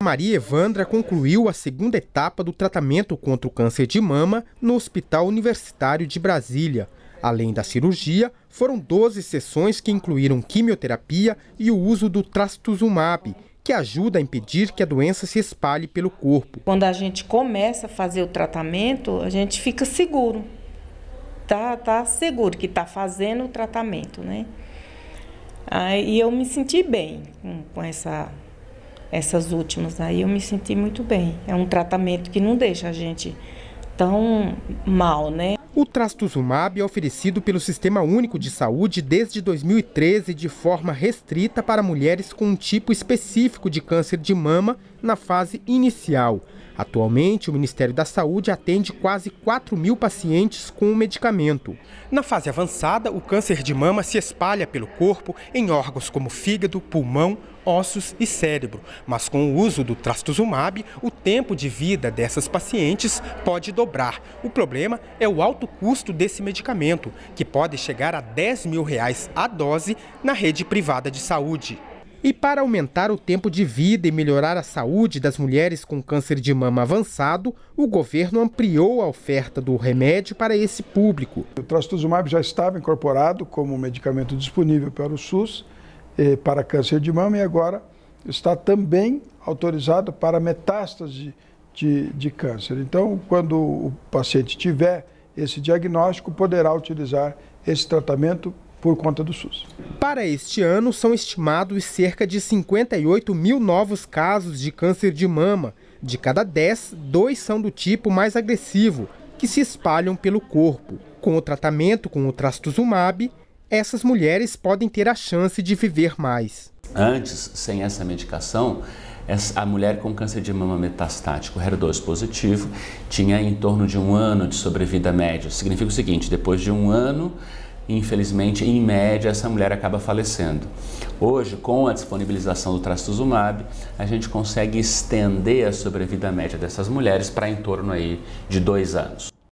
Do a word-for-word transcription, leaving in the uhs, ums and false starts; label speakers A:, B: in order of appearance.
A: Maria Evandra concluiu a segunda etapa do tratamento contra o câncer de mama no Hospital Universitário de Brasília. Além da cirurgia, foram doze sessões que incluíram quimioterapia e o uso do trastuzumab, que ajuda a impedir que a doença se espalhe pelo corpo.
B: Quando a gente começa a fazer o tratamento, a gente fica seguro. Tá, tá seguro que está fazendo o tratamento, né? Aí eu me senti bem com, com essa, essas últimas. Aí eu me senti muito bem. É um tratamento que não deixa a gente tão mal, né?
A: O trastuzumab é oferecido pelo Sistema Único de Saúde desde dois mil e treze de forma restrita para mulheres com um tipo específico de câncer de mama na fase inicial. Atualmente, o Ministério da Saúde atende quase quatro mil pacientes com o medicamento. Na fase avançada, o câncer de mama se espalha pelo corpo em órgãos como fígado, pulmão, ossos e cérebro. Mas com o uso do trastuzumab, o tempo de vida dessas pacientes pode dobrar. O problema é o alto custo desse medicamento, que pode chegar a dez mil reais a dose na rede privada de saúde. E para aumentar o tempo de vida e melhorar a saúde das mulheres com câncer de mama avançado, o governo ampliou a oferta do remédio para esse público.
C: O trastuzumab já estava incorporado como medicamento disponível para o SUS, eh, para câncer de mama, e agora está também autorizado para metástase de, de câncer. Então, quando o paciente tiver esse diagnóstico, poderá utilizar esse tratamento por conta do SUS.
A: Para este ano, são estimados cerca de cinquenta e oito mil novos casos de câncer de mama. De cada dez, dois são do tipo mais agressivo, que se espalham pelo corpo. Com o tratamento com o trastuzumab, essas mulheres podem ter a chance de viver mais.
D: Antes, sem essa medicação, a mulher com câncer de mama metastático H E R dois positivo tinha em torno de um ano de sobrevida média. Significa o seguinte: depois de um ano, infelizmente, em média, essa mulher acaba falecendo. Hoje, com a disponibilização do trastuzumab, a gente consegue estender a sobrevida média dessas mulheres para em torno aí de dois anos.